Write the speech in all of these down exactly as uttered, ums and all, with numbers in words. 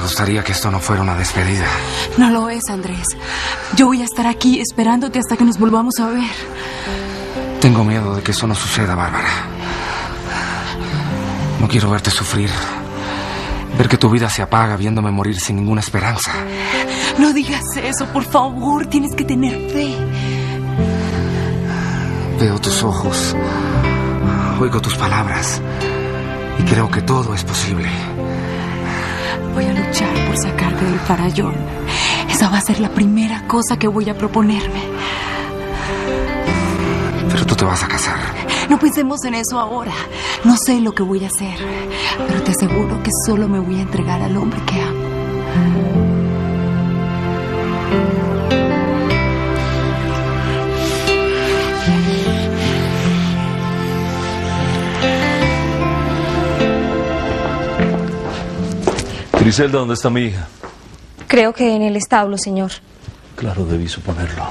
gustaría que esto no fuera una despedida. No lo es, Andrés. Yo voy a estar aquí esperándote hasta que nos volvamos a ver. Tengo miedo de que eso no suceda, Bárbara. No quiero verte sufrir. Ver que tu vida se apaga viéndome morir sin ninguna esperanza. No digas eso, por favor. Tienes que tener fe. Veo tus ojos. Oigo tus palabras. Y creo que todo es posible. Voy a luchar por sacarte del farallón. Esa va a ser la primera cosa que voy a proponerme. Pero tú te vas a casar. No pensemos en eso ahora. No sé lo que voy a hacer, pero te aseguro que solo me voy a entregar al hombre que amo. Griselda, ¿dónde está mi hija? Creo que en el establo, señor. Claro, debí suponerlo.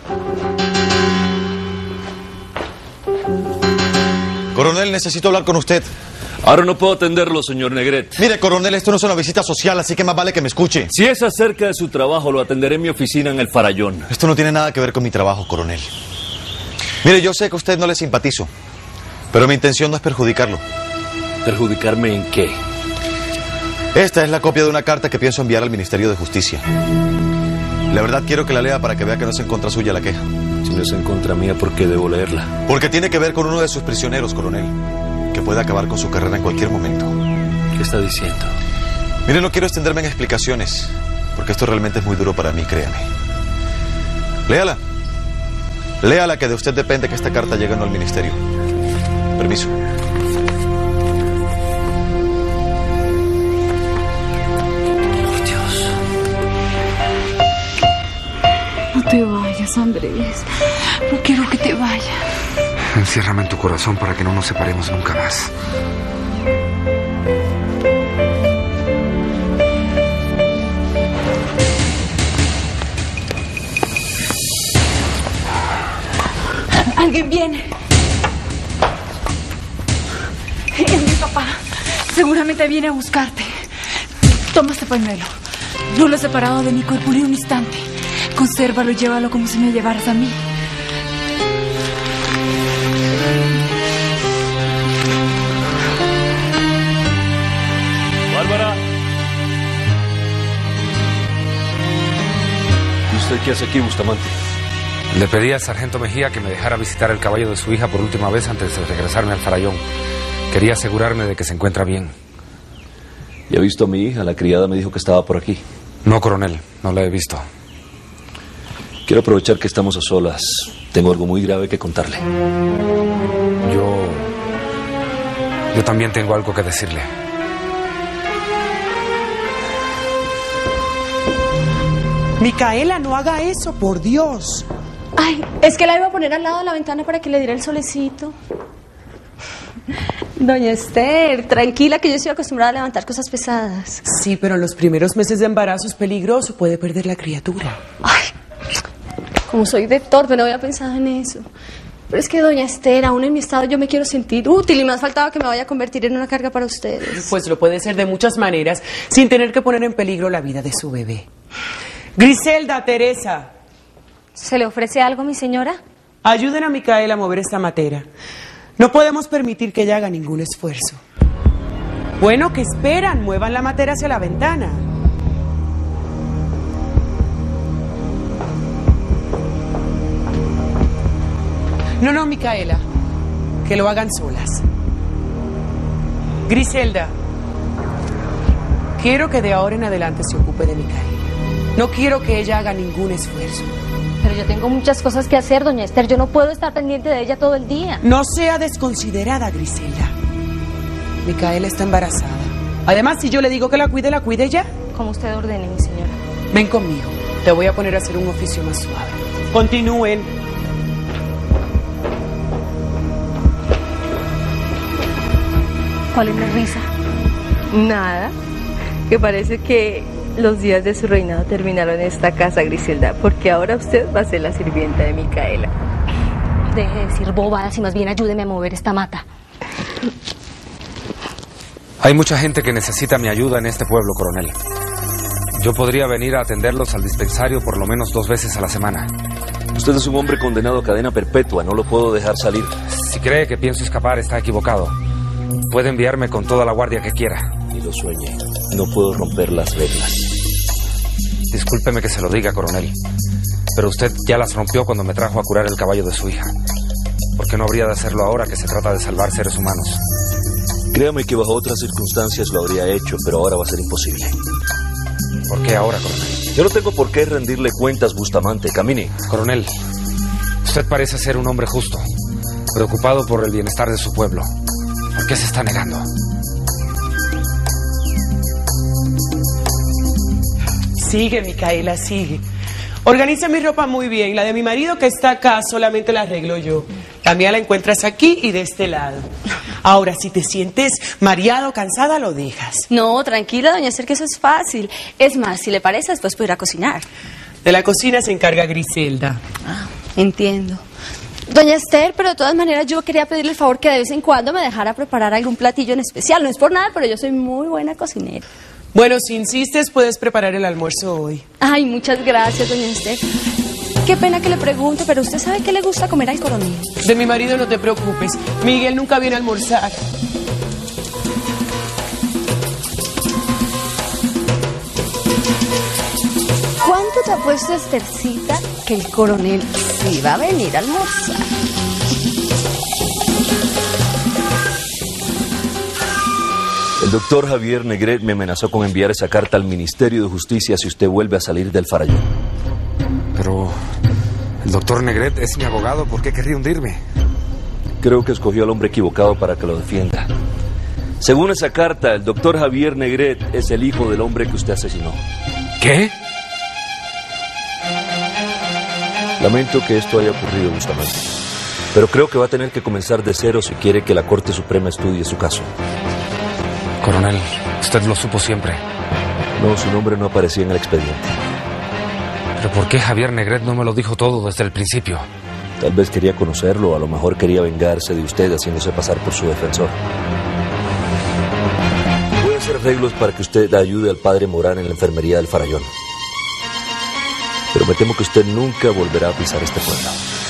Coronel, necesito hablar con usted. Ahora no puedo atenderlo, señor Negret. Mire, coronel, esto no es una visita social, así que más vale que me escuche. Si es acerca de su trabajo, lo atenderé en mi oficina en el Farallón. Esto no tiene nada que ver con mi trabajo, coronel. Mire, yo sé que a usted no le simpatizo, pero mi intención no es perjudicarlo. ¿Perjudicarme en qué? Esta es la copia de una carta que pienso enviar al Ministerio de Justicia. La verdad quiero que la lea para que vea que no es en contra suya la queja. Si no es en contra mía, ¿por qué debo leerla? Porque tiene que ver con uno de sus prisioneros, coronel, que puede acabar con su carrera en cualquier momento. ¿Qué está diciendo? Mire, no quiero extenderme en explicaciones, porque esto realmente es muy duro para mí, créame. Léala. Léala, que de usted depende que esta carta llegue o no al ministerio. Permiso. No te vayas, Andrés. No quiero que te vayas. Enciérrame en tu corazón para que no nos separemos nunca más. Alguien viene. Es mi papá. Seguramente viene a buscarte. Toma este pañuelo. No lo he separado de mi cuerpo ni un instante. Consérvalo y llévalo como si me llevaras a mí. Bárbara. ¿Y usted qué hace aquí, Bustamante? Le pedí al sargento Mejía que me dejara visitar el caballo de su hija por última vez antes de regresarme al Farallón. Quería asegurarme de que se encuentra bien. ¿Ya ha visto a mi hija? La criada me dijo que estaba por aquí. No, coronel, no la he visto. Quiero aprovechar que estamos a solas. Tengo algo muy grave que contarle. Yo... Yo también tengo algo que decirle. Micaela, no haga eso, por Dios. Ay, es que la iba a poner al lado de la ventana para que le diera el solecito. Doña Esther, tranquila, que yo estoy acostumbrada a levantar cosas pesadas. Sí, pero en los primeros meses de embarazo es peligroso, puede perder la criatura. Ay, como soy de torpe, no había pensado en eso. Pero es que, doña Esther, aún en mi estado yo me quiero sentir útil y me ha faltado que me vaya a convertir en una carga para ustedes. Pues lo puede ser de muchas maneras, sin tener que poner en peligro la vida de su bebé. Griselda, Teresa. ¿Se le ofrece algo, mi señora? Ayuden a Micaela a mover esta matera. No podemos permitir que ella haga ningún esfuerzo. Bueno, ¿qué esperan? Muevan la matera hacia la ventana. No, no, Micaela. Que lo hagan solas. Griselda. Quiero que de ahora en adelante se ocupe de Micaela. No quiero que ella haga ningún esfuerzo. Pero yo tengo muchas cosas que hacer, doña Esther. Yo no puedo estar pendiente de ella todo el día. No sea desconsiderada, Griselda. Micaela está embarazada. Además, si yo le digo que la cuide, ¿la cuide ya? Como usted ordene, mi señora. Ven conmigo. Te voy a poner a hacer un oficio más suave. Continúen. ¿Cuál es la risa? Nada. Que parece que los días de su reinado terminaron en esta casa, Griselda, porque ahora usted va a ser la sirvienta de Micaela. Deje de decir bobadas y más bien ayúdeme a mover esta mata. Hay mucha gente que necesita mi ayuda en este pueblo, coronel. Yo podría venir a atenderlos al dispensario por lo menos dos veces a la semana. Usted es un hombre condenado a cadena perpetua, no lo puedo dejar salir. Si cree que pienso escapar, está equivocado. Puede enviarme con toda la guardia que quiera. Ni lo sueñe, no puedo romper las reglas. Discúlpeme que se lo diga, coronel, pero usted ya las rompió cuando me trajo a curar el caballo de su hija. ¿Por qué no habría de hacerlo ahora que se trata de salvar seres humanos? Créame que bajo otras circunstancias lo habría hecho, pero ahora va a ser imposible. ¿Por qué ahora, coronel? Yo no tengo por qué rendirle cuentas, Bustamante. Camine. Coronel, usted parece ser un hombre justo, preocupado por el bienestar de su pueblo. ¿Por qué se está negando? Sigue, Micaela, sigue. Organiza mi ropa muy bien. La de mi marido que está acá solamente la arreglo yo. La mía la encuentras aquí y de este lado. Ahora, si te sientes mareado o cansada, lo dejas. No, tranquila, doña Esther, que eso es fácil. Es más, si le parece, después puedo ir a cocinar. De la cocina se encarga Griselda. Ah, entiendo. Doña Esther, pero de todas maneras yo quería pedirle el favor que de vez en cuando me dejara preparar algún platillo en especial. No es por nada, pero yo soy muy buena cocinera. Bueno, si insistes, puedes preparar el almuerzo hoy. Ay, muchas gracias, doña Esther. Qué pena que le pregunte, pero ¿usted sabe qué le gusta comer al coronel? De mi marido no te preocupes. Miguel nunca viene a almorzar. ¿Cuánto te ha puesto Esthercita que el coronel sí va a venir a almorzar? El doctor Javier Negret me amenazó con enviar esa carta al Ministerio de Justicia si usted vuelve a salir del Farallón. Pero el doctor Negret es mi abogado. ¿Por qué querría hundirme? Creo que escogió al hombre equivocado para que lo defienda. Según esa carta, el doctor Javier Negret es el hijo del hombre que usted asesinó. ¿Qué? Lamento que esto haya ocurrido, Bustamante. Pero creo que va a tener que comenzar de cero si quiere que la Corte Suprema estudie su caso. Coronel, usted lo supo siempre. No, su nombre no aparecía en el expediente. ¿Pero por qué Javier Negret no me lo dijo todo desde el principio? Tal vez quería conocerlo, o a lo mejor quería vengarse de usted haciéndose pasar por su defensor. Voy a hacer arreglos para que usted ayude al padre Morán en la enfermería del Farallón. Pero me temo que usted nunca volverá a pisar este pueblo.